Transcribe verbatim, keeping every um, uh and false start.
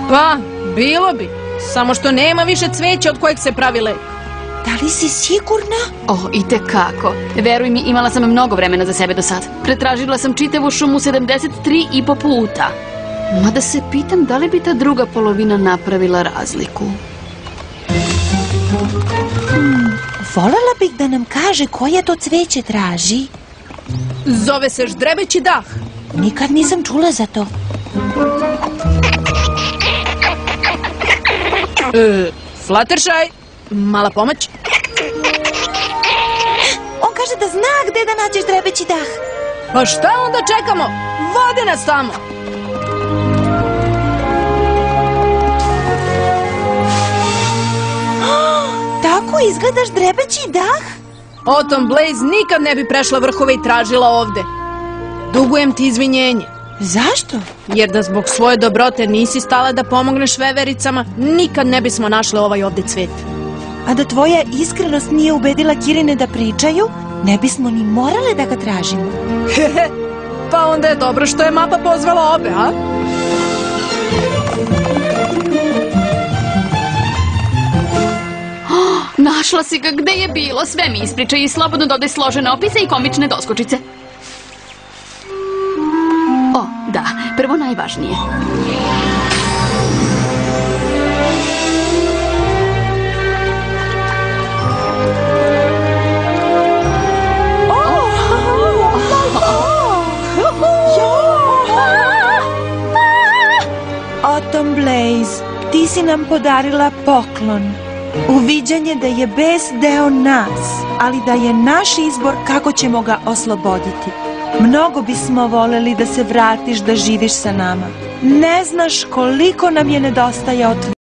Pa, bilo bi. Samo što nema više cveća od kojeg se pravi lek. Da li si sigurna? O, itekako. Veruj mi, imala sam mnogo vremena za sebe do sad. Pretražila sam čitavu šumu sedamdeset tri i po puta. Mada se pitam da li bi ta druga polovina napravila razliku. Hmm, voljela bih da nam kaže koje to cveće traži. Zove se ždrebeći dah. Nikad nisam čula za to. E, Fluttershy, mala pomoć. On kaže da zna gde da nađeš ždrebeći dah. Pa šta onda čekamo? Vode nas tamo. Tako izgleda ždrebeći dah? Autumn Blaze nikad ne bi prešla vrhove i tražila ovde. Dugujem ti izvinjenje. Zašto? Jer da zbog svoje dobrote nisi stala da pomogneš vevericama, nikad ne bismo našle ovaj ovde cvet. A da tvoja iskrenost nije ubedila Kirine da pričaju, ne bismo ni morale da ga tražimo. Pa onda je dobro što je mapa pozvala obe, a? Našla si ga, gde je bilo? Sve mi ispričaj i slobodno dodaj složene opise i komične doskočice. O, da, prvo najvažnije. Autumn Blaze, ti si nam podarila poklon. Uviđanje da je bes deo nas, ali da je naš izbor kako ćemo ga osloboditi. Mnogo bismo voleli da se vratiš da živiš sa nama. Ne znaš koliko nam je nedostajao tvoj